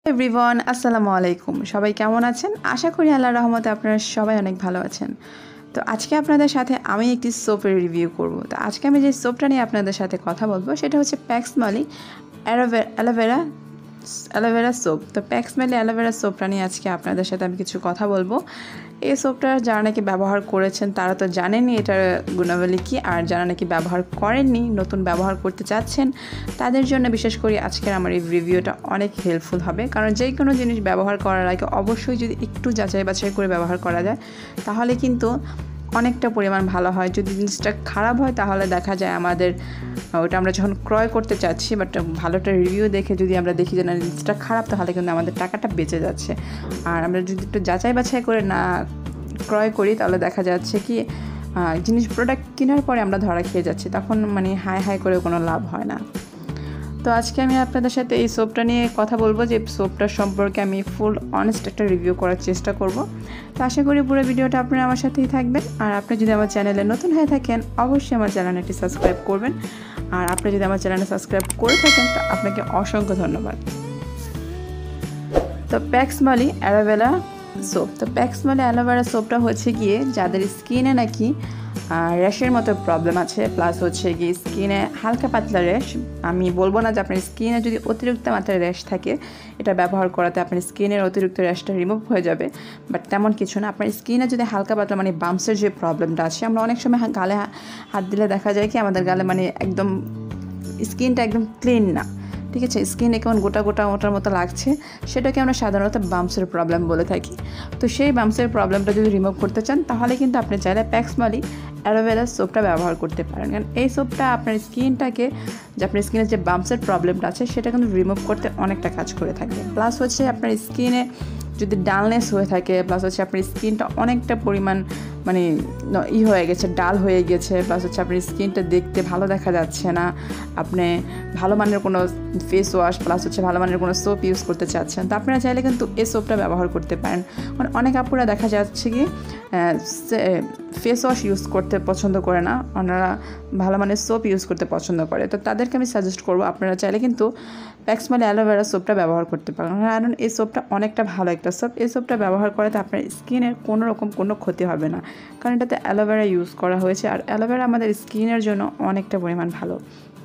Everyone আসসালামু আলাইকুম। সবাই কেমন আছেন? আশা করি আল্লাহর রহমতে আপনারা সবাই অনেক ভালো আছেন। তো আজকে আপনাদের সাথে আমি একটি সোপের রিভিউ করব। তো আজকে আমি যে সোপটা নিয়ে আপনাদের সাথে কথা বলবো সেটা হচ্ছে প্যাক্সমলি অ্যালোভেরা সোপ। তো প্যাক্সমলি অ্যালোভেরা সোপটা নিয়ে আজকে আপনাদের সাথে আমি কিছু কথা বলবো। এই সোপটা যারা নাকি ব্যবহার করেছেন তারা তো জানেনই এটার গুণাবলী কী, আর যারা নাকি ব্যবহার করেননি, নতুন ব্যবহার করতে চাচ্ছেন, তাদের জন্য বিশেষ করে আজকের আমার এই রিভিউটা অনেক হেল্পফুল হবে। কারণ যে কোনো জিনিস ব্যবহার করার আগে অবশ্যই যদি একটু যাচাই বাছাই করে ব্যবহার করা যায় তাহলে কিন্তু অনেকটা পরিমাণ ভালো হয়। যদি জিনিসটা খারাপ হয় তাহলে দেখা যায় আমাদের ওটা আমরা যখন ক্রয় করতে চাচ্ছি বাট ভালোটা রিভিউ দেখে যদি আমরা দেখি যে না জিনিসটা খারাপ, তাহলে কিন্তু আমাদের টাকাটা বেঁচে যাচ্ছে। আর আমরা যদি একটু যাচাই বাছাই করে না ক্রয় করি তাহলে দেখা যাচ্ছে কি প্রোডাক্ট কেনার পরে আমরা ধরা খেয়ে যাচ্ছি, তখন হাই হাই করে কোনো লাভ হয় না। তো আজকে আমি আপনাদের সাথে এই সোপটা নিয়ে কথা বলবো, যে সোপটার সম্পর্কে আমি ফুল অনেস্ট একটা রিভিউ করার চেষ্টা করব। তো আশা করি পুরো ভিডিওটা আপনারা আমার সাথেই থাকবেন। আর আপনি যদি আমার চ্যানেলে নতুন হয়ে থাকেন অবশ্যই আমার চ্যানেলটি সাবস্ক্রাইব করবেন। আর আপনি যদি আমার চ্যানেলে সাবস্ক্রাইব করে থাকেন তো আপনাকে অসংখ্য ধন্যবাদ। তো প্যাক্সমলি অ্যালোভেরা সোপ। তো প্যাক্সমলি অ্যালোভেরা সোপটা হচ্ছে গিয়ে যাদের স্কিনে নাকি র্যাশের মতো প্রবলেম আছে, প্লাস হচ্ছে গিয়ে স্কিনে হালকা পাতলা র্যাশ। আমি বলবো না যে আপনার স্কিনে যদি অতিরিক্ত মাত্রায় র্যাশ থাকে এটা ব্যবহার করাতে আপনার স্কিনের অতিরিক্ত র্যাশটা রিমুভ হয়ে যাবে, বাট তেমন কিছু না। আপনার স্কিনে যদি হালকা পাতলা বাম্পসের যে প্রবলেমটা আছে, আমরা অনেক সময় গালে হাত দিলে দেখা যায় কি আমাদের গালে একদম স্কিনটা একদম ক্লিন না, ঠিক আছে, স্কিনে কেমন গোটা গোটা ওটার মতো লাগছে, সেটাকে আমরা সাধারণত বাম্পসের প্রবলেম বলে থাকি। তো সেই বাম্পসের প্রবলেমটা যদি রিমুভ করতে চান তাহলে কিন্তু আপনি চাইলে প্যাক্সমলি অ্যালোভেরা সোপটা ব্যবহার করতে পারেন। কারণ এই সোপটা আপনার স্কিনটাকে, যে আপনার স্কিনের যে বাম্পসের প্রবলেমটা আছে সেটা কিন্তু রিমুভ করতে অনেকটা কাজ করে থাকে। প্লাস হচ্ছে আপনার স্কিনে যদি ডালনেস হয়ে থাকে, প্লাস হচ্ছে আপনার স্কিনটা অনেকটা পরিমাণ হয়ে গেছে, ডাল হয়ে গেছে, প্লাস হচ্ছে আপনার স্কিনটা দেখতে ভালো দেখা যাচ্ছে না, আপনি ভালো মানের কোনো ফেস ওয়াশ প্লাস হচ্ছে ভালো মানের কোনো সোপ ইউজ করতে চাচ্ছেন, তো আপনারা চাইলে কিন্তু এই সোপটা ব্যবহার করতে পারেন। অনেক আপুরা দেখা যাচ্ছে কি ফেস ওয়াশ ইউজ করতে পছন্দ করে না, ওনারা ভালো মানের সোপ ইউজ করতে পছন্দ করে। তো তাদেরকে আমি সাজেস্ট করবো আপনারা চাইলে কিন্তু প্যাক্সমলি অ্যালোভেরা সোপটা ব্যবহার করতে পারেন। কারণ এই সোপটা অনেকটা ভালো একটা সোপ। এই সোপটা ব্যবহার করাতে আপনার স্কিনের কোনো রকম কোনো ক্ষতি হবে না, কারণ এটাতে অ্যালোভেরা ইউজ করা হয়েছে। আর অ্যালোভেরা আমাদের স্কিনের জন্য অনেকটা পরিমাণ ভালো।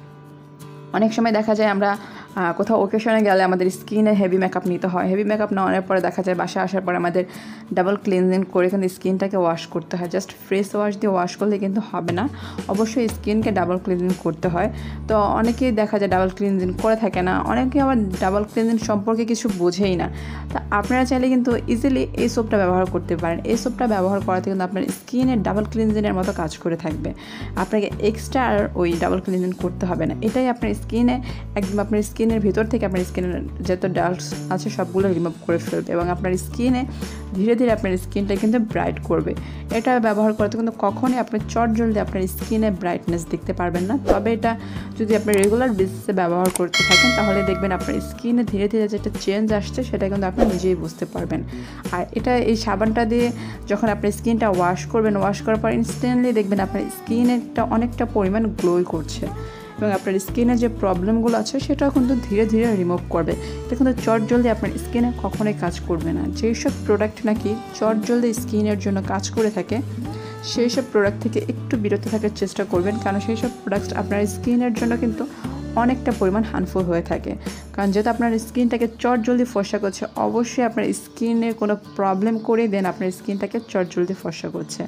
অনেক সময় দেখা যায় আমরা কোথাও ওকেশনে গেলে আমাদের স্কিনে হেভি মেকআপ নিতে হয়, হেভি মেকআপ নেওয়ার পরে দেখা যায় বাসায় আসার পরে আমাদের ডাবল ক্লিনজিং করে কিন্তু স্কিনটাকে ওয়াশ করতে হয়। জাস্ট ফ্রেশ ওয়াশ দিয়ে ওয়াশ করলে কিন্তু হবে না, অবশ্যই স্কিনকে ডাবল ক্লিনজিং করতে হয়। তো অনেকেই দেখা যায় ডাবল ক্লিনজিং করে থাকে না, অনেকে আবার ডাবল ক্লিনজিং সম্পর্কে কিছু বোঝেই না। তো আপনারা চাইলে কিন্তু ইজিলি এই সোপটা ব্যবহার করতে পারেন। এই সোপটা ব্যবহার করাতে কিন্তু আপনার স্কিনের ডাবল ক্লিনজিংয়ের মতো কাজ করে থাকবে, আপনাকে এক্সট্রা আর ওই ডাবল ক্লিনজিং করতে হবে না। এটাই আপনার স্কিনে একদম আপনার স্কিনের ভিতর থেকে আপনার স্কিনের যত ডাস্ট আছে সবগুলো রিমুভ করে ফেলবে এবং আপনার স্কিনে ধীরে ধীরে আপনার স্কিনটা কিন্তু ব্রাইট করবে। এটা ব্যবহার করতে কিন্তু কখনই আপনি চটজলদি আপনার স্কিনে ব্রাইটনেস দেখতে পারবেন না। তবে এটা যদি আপনি রেগুলার বেসিসে ব্যবহার করতে থাকেন তাহলে দেখবেন আপনার স্কিনে ধীরে ধীরে যেটা চেঞ্জ আসছে সেটা কিন্তু আপনি নিজেই বুঝতে পারবেন। আর এই সাবানটা দিয়ে যখন আপনার স্কিনটা ওয়াশ করবেন, ওয়াশ করার পর ইনস্ট্যান্টলি দেখবেন আপনার স্কিনটা অনেকটা পরিমাণ গ্লো করছে এবং আপনার স্কিনে যে প্রবলেমগুলো আছে সেটাও কিন্তু ধীরে ধীরে রিমুভ করবে। এটা কিন্তু চটজলদি আপনার স্কিনে কখনোই কাজ করবে না। যেই সব প্রোডাক্ট নাকি চটজলদি স্কিনের জন্য কাজ করে থাকে সেই সব প্রোডাক্ট থেকে একটু বিরত থাকার চেষ্টা করবেন, কারণ সেই সব প্রোডাক্ট আপনার স্কিনের জন্য কিন্তু অনেকটা পরিমাণ হার্মফুল হয়ে থাকে। কারণ যেহেতু আপনার স্কিনটাকে চটজলদি ফর্সা করছে, অবশ্যই আপনার স্কিনের কোনো প্রবলেম করে দেন আপনার স্কিনটাকে চটজলদি ফর্সা করছে।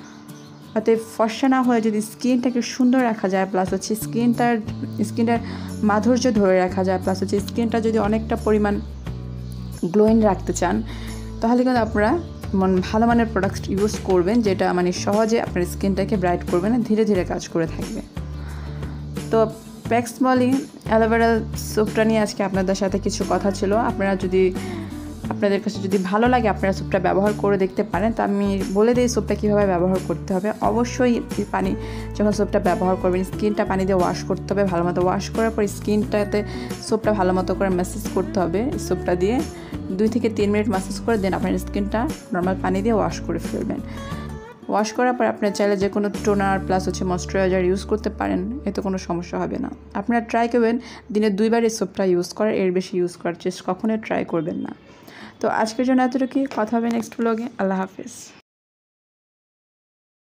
অতএব ফর্সা না হয়ে যদি স্কিনটাকে সুন্দর রাখা যায়, প্লাস হচ্ছে স্কিনটার মাধুর্য ধরে রাখা যায়, প্লাস হচ্ছে স্কিনটা যদি অনেকটা পরিমাণ গ্লোয়িং রাখতে চান তাহলে কিন্তু আপনারা ভালো মানের প্রোডাক্ট ইউজ করবেন, যেটা সহজে আপনার স্কিনটাকে ব্রাইট করবে না, ধীরে ধীরে কাজ করে থাকবে। তো প্যাক্সমলি অ্যালোভেরা সোপটা নিয়ে আজকে আপনাদের সাথে কিছু কথা ছিল। আপনাদের কাছে যদি ভালো লাগে আপনারা সোপটা ব্যবহার করে দেখতে পারেন। তো আমি বলে দিই সোপটা কীভাবে ব্যবহার করতে হবে। অবশ্যই পানি যখন সোপটা ব্যবহার করবেন স্কিনটা পানি দিয়ে ওয়াশ করতে হবে, ভালো মতো ওয়াশ করার পর স্কিনটাতে সোপটা ভালো মতো করে ম্যাসেজ করতে হবে। সোপটা দিয়ে 2 থেকে 3 মিনিট ম্যাসেজ করে দেন আপনার স্কিনটা নর্মাল পানি দিয়ে ওয়াশ করে ফেলবেন। ওয়াশ করার পর আপনারা চাইলে যে কোনো টোনার প্লাস হচ্ছে ময়শ্চারাইজার ইউজ করতে পারেন, এতে কোনো সমস্যা হবে না। আপনারা ট্রাই করবেন দিনে 2 বার এই সোপটা ইউজ করার, এর বেশি ইউজ করার চেষ্টা কখনোই ট্রাই করবেন না। তো আজকের জন্য এতটুকুই, কথা হবে নেক্সট ব্লগে। আল্লাহ হাফেজ।